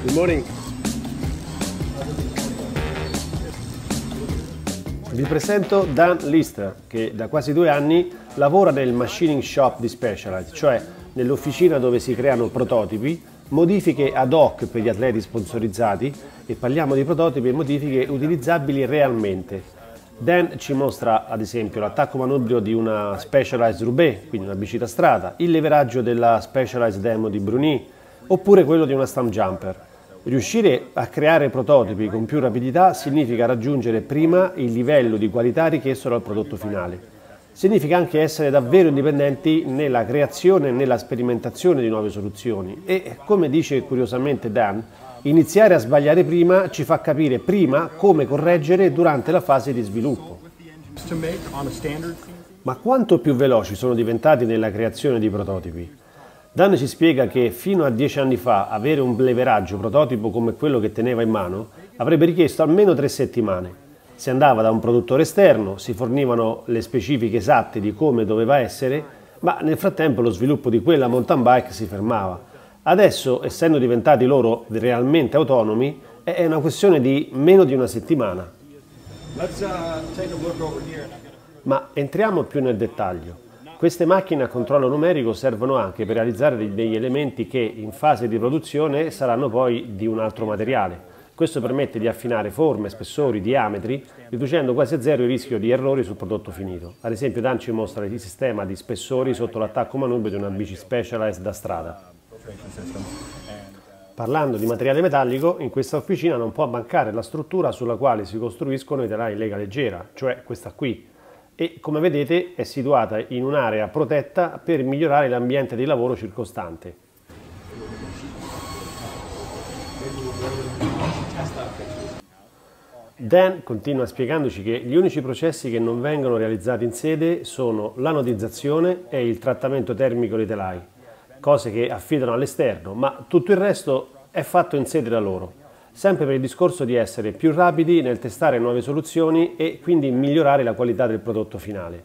Good morning. Vi presento Dan Lister, che da quasi 2 anni lavora nel machining shop di Specialized, cioè nell'officina dove si creano prototipi, modifiche ad hoc per gli atleti sponsorizzati, e parliamo di prototipi e modifiche utilizzabili realmente. Dan ci mostra ad esempio l'attacco manubrio di una Specialized Roubaix, quindi una bici da strada, il leveraggio della Specialized Demo di Bruni, oppure quello di una Stump Jumper. Riuscire a creare prototipi con più rapidità significa raggiungere prima il livello di qualità richiesto dal prodotto finale. Significa anche essere davvero indipendenti nella creazione e nella sperimentazione di nuove soluzioni e, come dice curiosamente Dan, iniziare a sbagliare prima ci fa capire prima come correggere durante la fase di sviluppo. Ma quanto più veloci sono diventati nella creazione di prototipi? Dan ci spiega che fino a 10 anni fa avere un leveraggio prototipo come quello che teneva in mano avrebbe richiesto almeno 3 settimane. Si andava da un produttore esterno, si fornivano le specifiche esatte di come doveva essere, ma nel frattempo lo sviluppo di quella mountain bike si fermava. Adesso, essendo diventati loro realmente autonomi, è una questione di meno di una settimana. Ma entriamo più nel dettaglio. Queste macchine a controllo numerico servono anche per realizzare degli elementi che in fase di produzione saranno poi di un altro materiale. Questo permette di affinare forme, spessori, diametri, riducendo quasi a zero il rischio di errori sul prodotto finito. Ad esempio Dan ci mostra il sistema di spessori sotto l'attacco manubrio di una bici Specialized da strada. Parlando di materiale metallico, in questa officina non può mancare la struttura sulla quale si costruiscono i telai in lega leggera, cioè questa qui. E come vedete è situata in un'area protetta per migliorare l'ambiente di lavoro circostante. Dan continua spiegandoci che gli unici processi che non vengono realizzati in sede sono l'anodizzazione e il trattamento termico dei telai, cose che affidano all'esterno, ma tutto il resto è fatto in sede da loro. Sempre per il discorso di essere più rapidi nel testare nuove soluzioni e quindi migliorare la qualità del prodotto finale.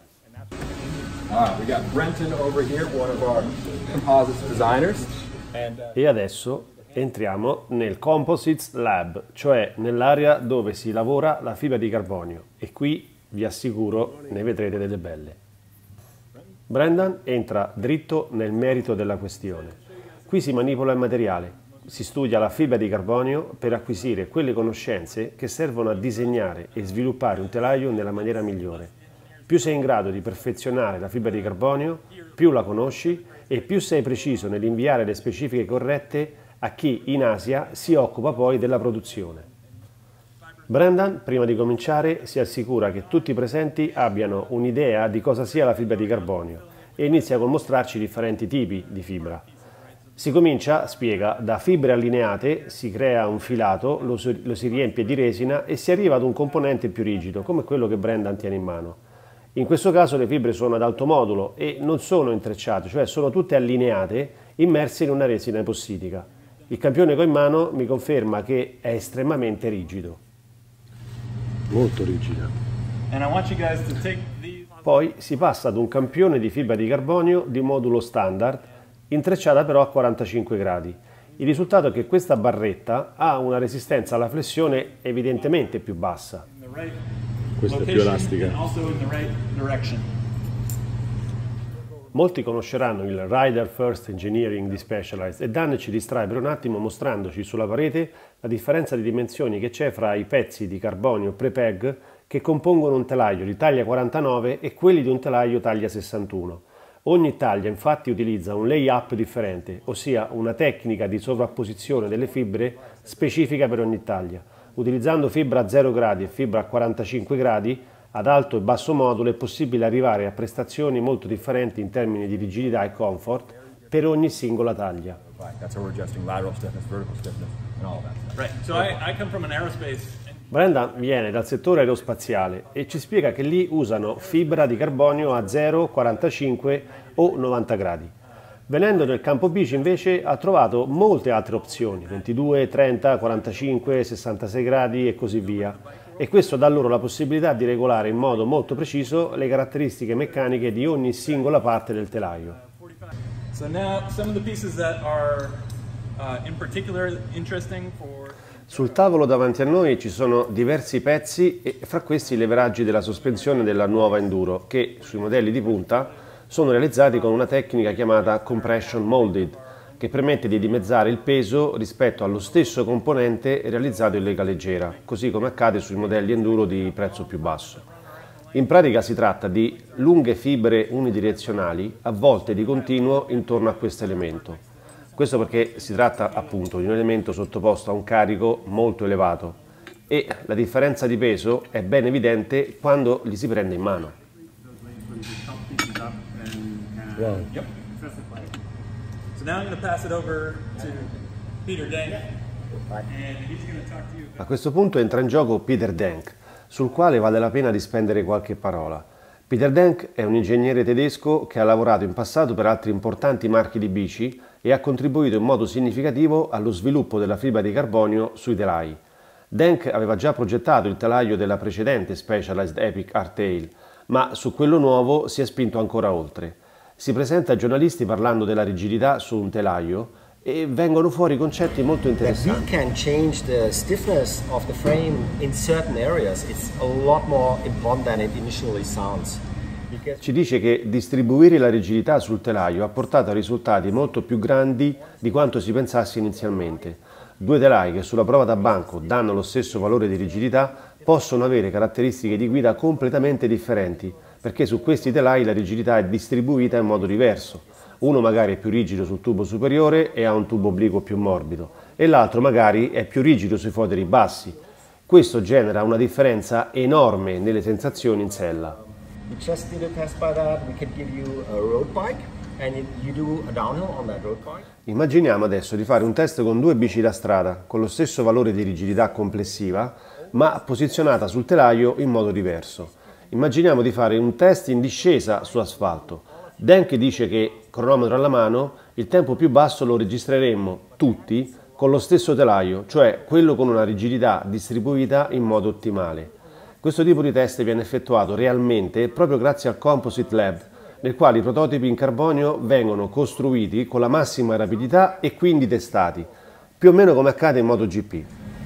E adesso entriamo nel Composites Lab, cioè nell'area dove si lavora la fibra di carbonio, e qui vi assicuro ne vedrete delle belle. Brendan entra dritto nel merito della questione. Qui si manipola il materiale. Si studia la fibra di carbonio per acquisire quelle conoscenze che servono a disegnare e sviluppare un telaio nella maniera migliore. Più sei in grado di perfezionare la fibra di carbonio, più la conosci e più sei preciso nell'inviare le specifiche corrette a chi in Asia si occupa poi della produzione. Brendan, prima di cominciare, si assicura che tutti i presenti abbiano un'idea di cosa sia la fibra di carbonio e inizia col mostrarci differenti tipi di fibra. Si comincia, spiega, da fibre allineate, si crea un filato, lo si riempie di resina e si arriva ad un componente più rigido, come quello che Brendan tiene in mano. In questo caso le fibre sono ad alto modulo e non sono intrecciate, cioè sono tutte allineate, immerse in una resina epossidica. Il campione che ho in mano mi conferma che è estremamente rigido. Molto rigida. Poi si passa ad un campione di fibra di carbonio di modulo standard, intrecciata però a 45 gradi. Il risultato è che questa barretta ha una resistenza alla flessione evidentemente più bassa. Questa è più elastica. Molti conosceranno il Rider First Engineering di Specialized e Dan ci distrae per un attimo mostrandoci sulla parete la differenza di dimensioni che c'è fra i pezzi di carbonio pre-PEG che compongono un telaio di taglia 49 e quelli di un telaio taglia 61. Ogni taglia infatti utilizza un lay-up differente, ossia una tecnica di sovrapposizione delle fibre specifica per ogni taglia. Utilizzando fibra a 0 gradi e fibra a 45 gradi, ad alto e basso modulo è possibile arrivare a prestazioni molto differenti in termini di rigidità e comfort per ogni singola taglia. Brendan viene dal settore aerospaziale e ci spiega che lì usano fibra di carbonio a 0, 45 o 90 gradi. Venendo nel campo bici invece ha trovato molte altre opzioni, 22, 30, 45, 66 gradi e così via. E questo dà loro la possibilità di regolare in modo molto preciso le caratteristiche meccaniche di ogni singola parte del telaio. In particular interesting for Sul tavolo davanti a noi ci sono diversi pezzi e fra questi i leveraggi della sospensione della nuova Enduro che sui modelli di punta sono realizzati con una tecnica chiamata Compression Molded che permette di dimezzare il peso rispetto allo stesso componente realizzato in lega leggera, così come accade sui modelli Enduro di prezzo più basso. In pratica si tratta di lunghe fibre unidirezionali avvolte di continuo intorno a questo elemento. Questo perché si tratta appunto di un elemento sottoposto a un carico molto elevato e la differenza di peso è ben evidente quando li si prende in mano. Wow. Yep. So now I'm going to pass it over to Peter Denk, and he's going to talk to you about... A questo punto entra in gioco Peter Denk, sul quale vale la pena di spendere qualche parola. Peter Denk è un ingegnere tedesco che ha lavorato in passato per altri importanti marchi di bici e ha contribuito in modo significativo allo sviluppo della fibra di carbonio sui telai. Denk aveva già progettato il telaio della precedente Specialized Epic Hardtail, ma su quello nuovo si è spinto ancora oltre. Si presenta ai giornalisti parlando della rigidità su un telaio e vengono fuori concetti molto interessanti. We can change the stiffness of the frame in certain areas. It's a lot more important than it initially sounds. Ci dice che distribuire la rigidità sul telaio ha portato a risultati molto più grandi di quanto si pensasse inizialmente. Due telai che sulla prova da banco danno lo stesso valore di rigidità possono avere caratteristiche di guida completamente differenti, perché su questi telai la rigidità è distribuita in modo diverso. Uno magari è più rigido sul tubo superiore e ha un tubo obliquo più morbido, e l'altro magari è più rigido sui foderi bassi. Questo genera una differenza enorme nelle sensazioni in sella. We just did a test by that. We can give you a road bike and you do a downhill on that road bike. Immaginiamo adesso di fare un test con due bici da strada, con lo stesso valore di rigidità complessiva, ma posizionata sul telaio in modo diverso. Immaginiamo di fare un test in discesa su asfalto. Denk dice che, cronometro alla mano, il tempo più basso lo registreremmo tutti con lo stesso telaio, cioè quello con una rigidità distribuita in modo ottimale. Questo tipo di test viene effettuato realmente proprio grazie al Composite Lab, nel quale i prototipi in carbonio vengono costruiti con la massima rapidità e quindi testati, più o meno come accade in MotoGP.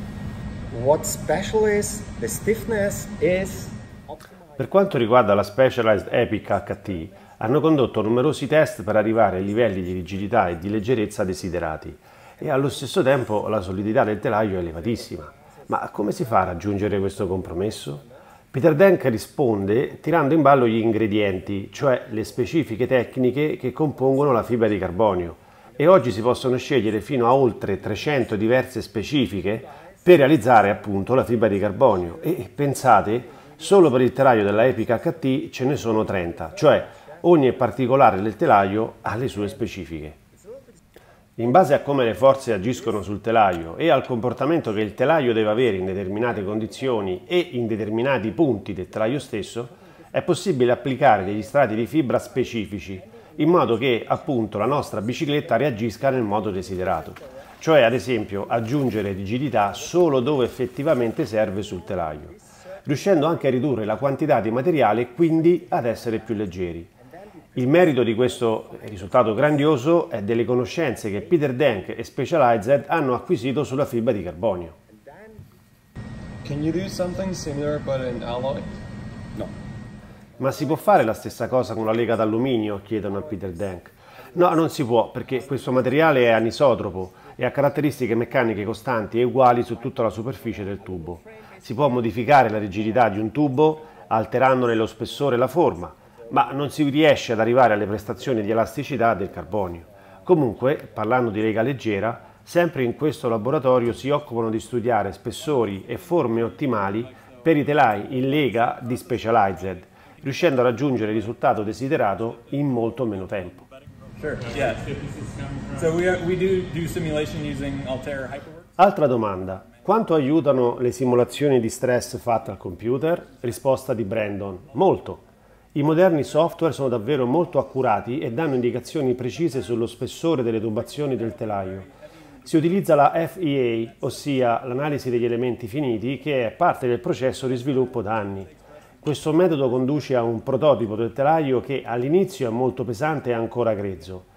What's special is the stiffness is Per quanto riguarda la Specialized Epic HT, hanno condotto numerosi test per arrivare ai livelli di rigidità e di leggerezza desiderati e allo stesso tempo la solidità del telaio è elevatissima. Ma come si fa a raggiungere questo compromesso? Peter Denk risponde tirando in ballo gli ingredienti, cioè le specifiche tecniche che compongono la fibra di carbonio. E oggi si possono scegliere fino a oltre 300 diverse specifiche per realizzare appunto la fibra di carbonio. E pensate, solo per il telaio della Epic HT ce ne sono 30, cioè ogni particolare del telaio ha le sue specifiche. In base a come le forze agiscono sul telaio e al comportamento che il telaio deve avere in determinate condizioni e in determinati punti del telaio stesso, è possibile applicare degli strati di fibra specifici, in modo che appunto la nostra bicicletta reagisca nel modo desiderato, cioè ad esempio aggiungere rigidità solo dove effettivamente serve sul telaio, riuscendo anche a ridurre la quantità di materiale e quindi ad essere più leggeri. Il merito di questo risultato grandioso è delle conoscenze che Peter Denk e Specialized hanno acquisito sulla fibra di carbonio. Can you do something similar but in alloy? No. Ma si può fare la stessa cosa con la lega d'alluminio? Chiedono a Peter Denk. No, non si può, perché questo materiale è anisotropo e ha caratteristiche meccaniche costanti e uguali su tutta la superficie del tubo. Si può modificare la rigidità di un tubo alterandone lo spessore e la forma, ma non si riesce ad arrivare alle prestazioni di elasticità del carbonio. Comunque, parlando di lega leggera, sempre in questo laboratorio si occupano di studiare spessori e forme ottimali per i telai in lega di Specialized, riuscendo a raggiungere il risultato desiderato in molto meno tempo. Sure, yeah. So we do simulation using Altair Hyperworks. Altra domanda. Quanto aiutano le simulazioni di stress fatte al computer? Risposta di Brandon. Molto. I moderni software sono davvero molto accurati e danno indicazioni precise sullo spessore delle tubazioni del telaio. Si utilizza la FEA, ossia l'analisi degli elementi finiti, che è parte del processo di sviluppo da anni. Questo metodo conduce a un prototipo del telaio che all'inizio è molto pesante e ancora grezzo.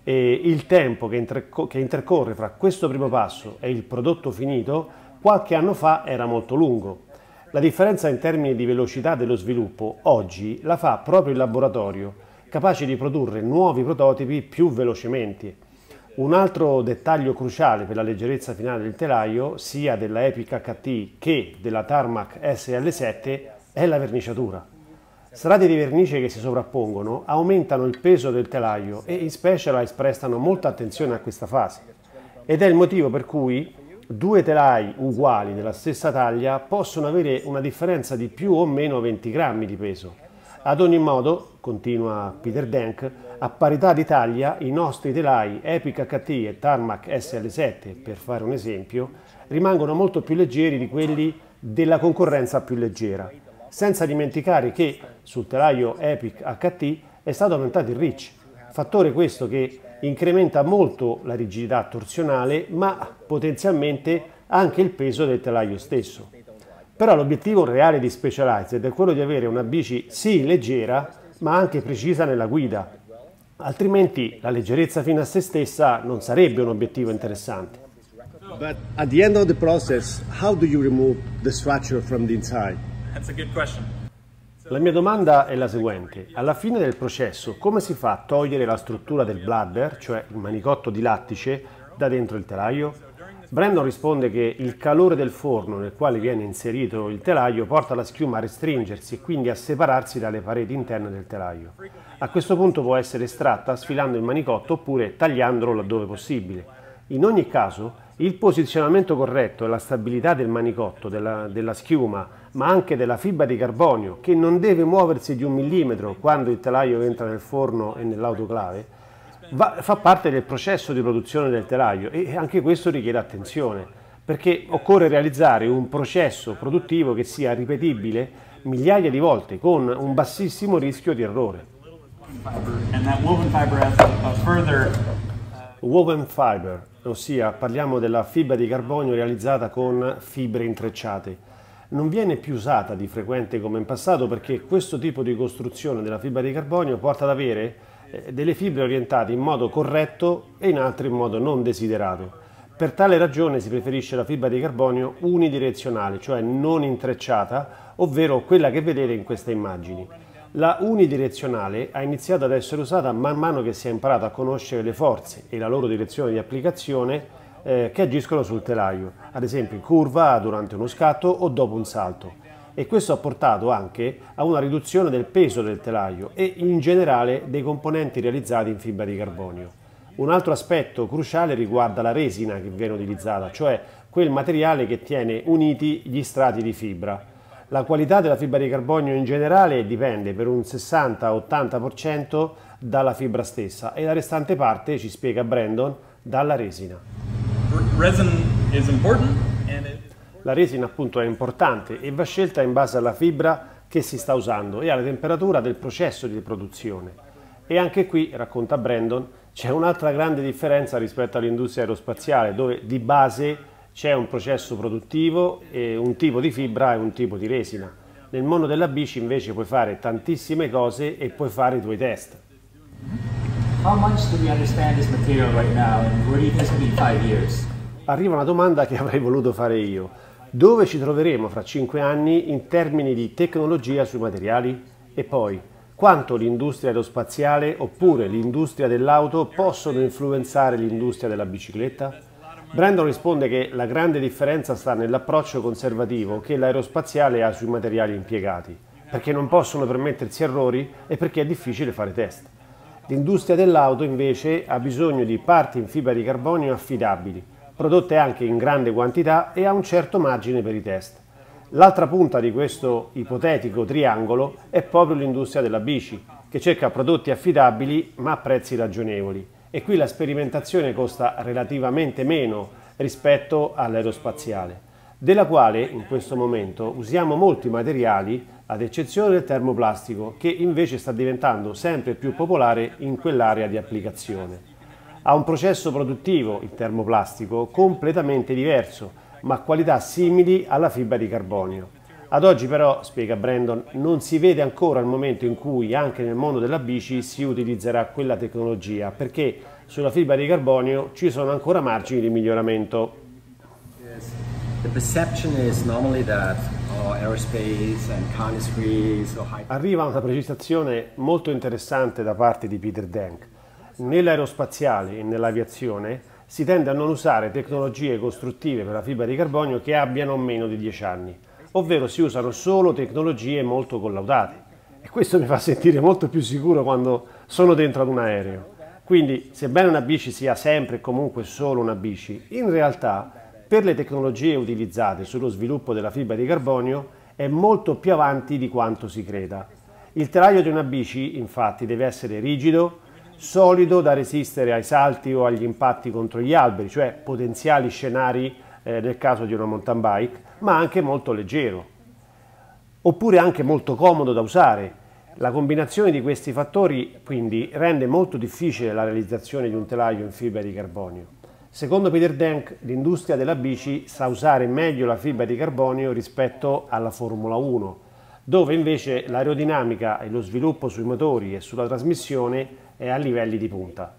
e il tempo che intercorre fra questo primo passo e il prodotto finito qualche anno fa era molto lungo. La differenza in termini di velocità dello sviluppo oggi la fa proprio il laboratorio, capace di produrre nuovi prototipi più velocemente. Un altro dettaglio cruciale per la leggerezza finale del telaio, sia della Epic HT che della Tarmac SL7, è la verniciatura. Strati di vernice che si sovrappongono aumentano il peso del telaio e in Specialized prestano molta attenzione a questa fase. Ed è il motivo per cui due telai uguali della stessa taglia possono avere una differenza di più o meno 20 grammi di peso. Ad ogni modo, continua Peter Denk, a parità di taglia i nostri telai Epic HT e Tarmac SL7, per fare un esempio, rimangono molto più leggeri di quelli della concorrenza più leggera, senza dimenticare che sul telaio Epic HT è stato aumentato il reach, fattore questo che incrementa molto la rigidità torsionale ma potenzialmente anche il peso del telaio stesso. Però l'obiettivo reale di Specialized è quello di avere una bici sì leggera ma anche precisa nella guida, altrimenti la leggerezza fino a se stessa non sarebbe un obiettivo interessante. But at the end of the process, how do you remove the structure from the inside? That's a good question. La mia domanda è la seguente: alla fine del processo come si fa a togliere la struttura del bladder, cioè il manicotto di lattice, da dentro il telaio? Brandon risponde che il calore del forno nel quale viene inserito il telaio porta la schiuma a restringersi e quindi a separarsi dalle pareti interne del telaio. A questo punto può essere estratta sfilando il manicotto oppure tagliandolo laddove possibile. In ogni caso, il posizionamento corretto e la stabilità del manicotto, della schiuma, ma anche della fibra di carbonio, che non deve muoversi di 1 millimetro quando il telaio entra nel forno e nell'autoclave, fa parte del processo di produzione del telaio e anche questo richiede attenzione, perché occorre realizzare un processo produttivo che sia ripetibile migliaia di volte con un bassissimo rischio di errore. Woven fiber, ossia parliamo della fibra di carbonio realizzata con fibre intrecciate. Non viene più usata di frequente come in passato perché questo tipo di costruzione della fibra di carbonio porta ad avere delle fibre orientate in modo corretto e in altri in modo non desiderato. Per tale ragione si preferisce la fibra di carbonio unidirezionale, cioè non intrecciata, ovvero quella che vedete in queste immagini. La unidirezionale ha iniziato ad essere usata man mano che si è imparato a conoscere le forze e la loro direzione di applicazione che agiscono sul telaio, ad esempio in curva, durante uno scatto o dopo un salto. E questo ha portato anche a una riduzione del peso del telaio e in generale dei componenti realizzati in fibra di carbonio. Un altro aspetto cruciale riguarda la resina che viene utilizzata, cioè quel materiale che tiene uniti gli strati di fibra. La qualità della fibra di carbonio in generale dipende per un 60-80% dalla fibra stessa e la restante parte, ci spiega Brandon, dalla resina. Resin is important La resina appunto è importante e va scelta in base alla fibra che si sta usando e alla temperatura del processo di produzione. E anche qui, racconta Brandon, c'è un'altra grande differenza rispetto all'industria aerospaziale, dove di base c'è un processo produttivo, e un tipo di fibra e un tipo di resina. Nel mondo della bici invece puoi fare tantissime cose e puoi fare i tuoi test. How much do we understand this material right now and where do you think it's going to be in 5 years? Arriva una domanda che avrei voluto fare io. Dove ci troveremo fra 5 anni in termini di tecnologia sui materiali? E poi, quanto l'industria aerospaziale oppure l'industria dell'auto possono influenzare l'industria della bicicletta? Brandon risponde che la grande differenza sta nell'approccio conservativo che l'aerospaziale ha sui materiali impiegati, perché non possono permettersi errori e perché è difficile fare test. L'industria dell'auto invece ha bisogno di parti in fibra di carbonio affidabili, prodotte anche in grande quantità e a un certo margine per i test. L'altra punta di questo ipotetico triangolo è proprio l'industria della bici, che cerca prodotti affidabili ma a prezzi ragionevoli. E qui la sperimentazione costa relativamente meno rispetto all'aerospaziale, della quale in questo momento usiamo molti materiali, ad eccezione del termoplastico, che invece sta diventando sempre più popolare in quell'area di applicazione. Ha un processo produttivo, il termoplastico, completamente diverso, ma qualità simili alla fibra di carbonio. Ad oggi però, spiega Brandon, non si vede ancora il momento in cui anche nel mondo della bici si utilizzerà quella tecnologia, perché sulla fibra di carbonio ci sono ancora margini di miglioramento. The perception is normally that aerospace and car industries or high... Arriva una precisazione molto interessante da parte di Peter Denk. Nell'aerospaziale e nell'aviazione si tende a non usare tecnologie costruttive per la fibra di carbonio che abbiano meno di 10 anni, ovvero si usano solo tecnologie molto collaudate. E questo mi fa sentire molto più sicuro quando sono dentro ad un aereo. Quindi, sebbene una bici sia sempre e comunque solo una bici, in realtà per le tecnologie utilizzate sullo sviluppo della fibra di carbonio è molto più avanti di quanto si creda. Il telaio di una bici, infatti, deve essere rigido, solido da resistere ai salti o agli impatti contro gli alberi, cioè potenziali scenari nel caso di una mountain bike, ma anche molto leggero, oppure anche molto comodo da usare. La combinazione di questi fattori quindi rende molto difficile la realizzazione di un telaio in fibra di carbonio. Secondo Peter Denk, l'industria della bici sa usare meglio la fibra di carbonio rispetto alla Formula 1, dove invece l'aerodinamica e lo sviluppo sui motori e sulla trasmissione è a livelli di punta.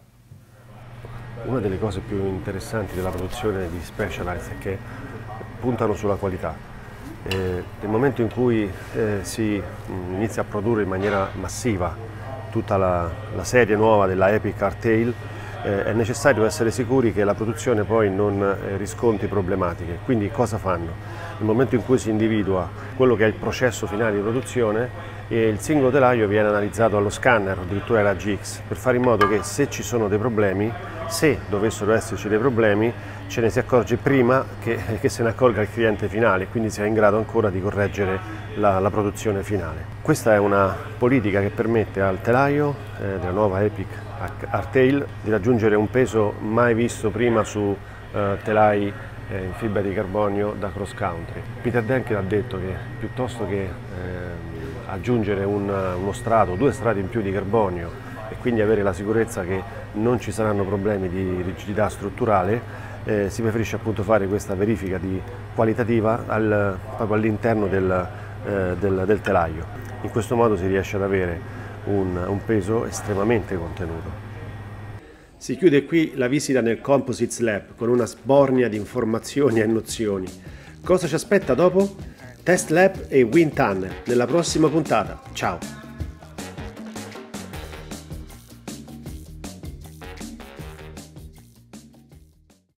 Una delle cose più interessanti della produzione di Specialized è che puntano sulla qualità. Nel momento in cui si inizia a produrre in maniera massiva tutta la serie nuova della Epic Hardtail, è necessario essere sicuri che la produzione poi non riscontri problematiche. Quindi cosa fanno? Nel momento in cui si individua quello che è il processo finale di produzione, il singolo telaio viene analizzato allo scanner, addirittura ai raggi X, per fare in modo che se ci sono dei problemi, se dovessero esserci dei problemi, ce ne si accorge prima che se ne accorga il cliente finale, quindi sia in grado ancora di correggere la produzione finale. Questa è una politica che permette al telaio della nuova Epic Hardtail di raggiungere un peso mai visto prima su telai in fibra di carbonio da cross country. Peter Denk ha detto che piuttosto che aggiungere uno strato, 2 strati in più di carbonio e quindi avere la sicurezza che non ci saranno problemi di rigidità strutturale, si preferisce appunto fare questa verifica qualitativa proprio all'interno del telaio. In questo modo si riesce ad avere un peso estremamente contenuto. Si chiude qui la visita nel Composites Lab con una sbornia di informazioni e nozioni. Cosa ci aspetta dopo? Test Lab e Wind Tunnel nella prossima puntata. Ciao!